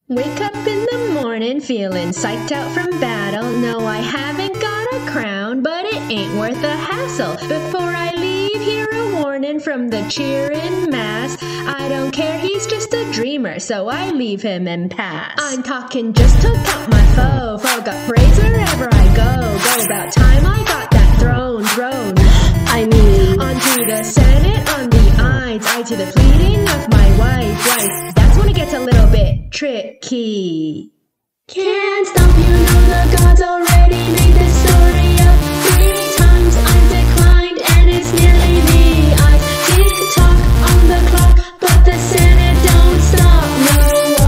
Wake up in the morning feeling psyched out from battle. No, I haven't got a crown, but it ain't worth the hassle. Before I leave, hear a warning from the cheering mass. I don't care, he's just a dreamer, so I leave him and pass. I'm talking just took out my foe got praise wherever I go. Go about time I got that throne. I mean, onto the Senate, on the Ides, I to the pleading of my wife. That's when it gets a little bit tricky. Can't stop, you know the gods already made this story up 3 times. I'm declined and it's nearly the I Tik Tok on the clock, but the Senate don't stop. No,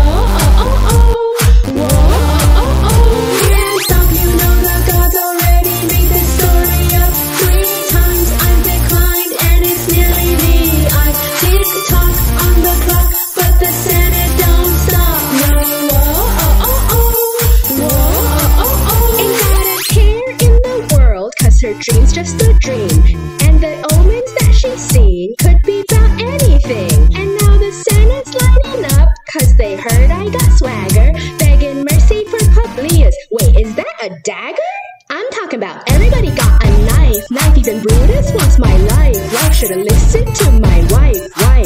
can't stop, you know the gods already made this story up 3 times. I'm declined and it's nearly the I Tik Tok on the clock, but the Senate don't stop. No, ain't got a care in the world, 'cause her dream's just a dream. And the omens that she's seen could be about anything. And now the Senate's lining up, 'cause they heard I got swagger, begging mercy for Publius. Wait, is that a dagger? I'm talking about everybody got a knife. Even Brutus wants my life. Life should've listened to my wife.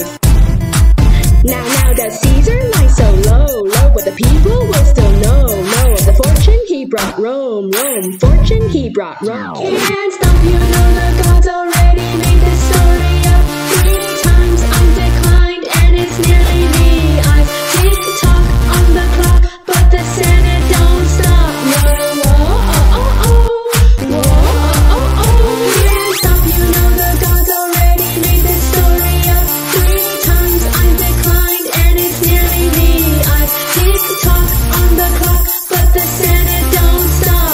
Now does Caesar lie so low, but the people will still know of the fortune he brought Rome, fortune he brought Rome. Can't stop, you know the gods already made this story up 3 times. I'm declined and it's nearly the I Tik Tok on the clock, but the Senate don't stop. Can't stop, you know the gods already made this story up 3 times. I'm declined and it's nearly the I Tik Tok on the clock, but the Senate don't stop.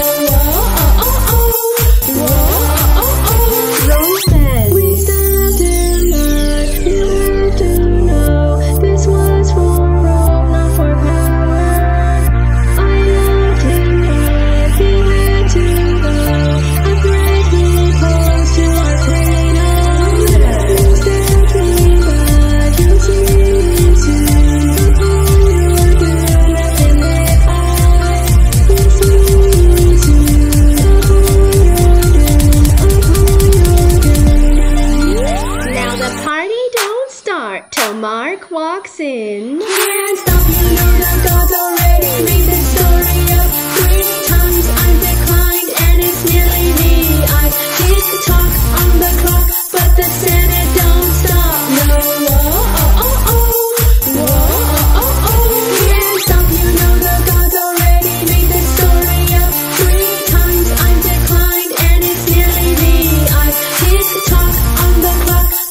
Rome says, we stand in line. You have to know this was for Rome, not for power. I loved him if he had to go. I prayed he posed to our freedom. Stand me back, you see me soon. Upon your doom, and if you see me soon. Now the party don't start till Mark walks in. Can't stop, you know the gods already made this story up 3 times. I'm declined and it's nearly the I Tik Tok on the clock, but the Senate don't stop. Can't stop, you know the gods already made this story up 3 times. I'm declined and it's nearly the I Tik Tok on the clock,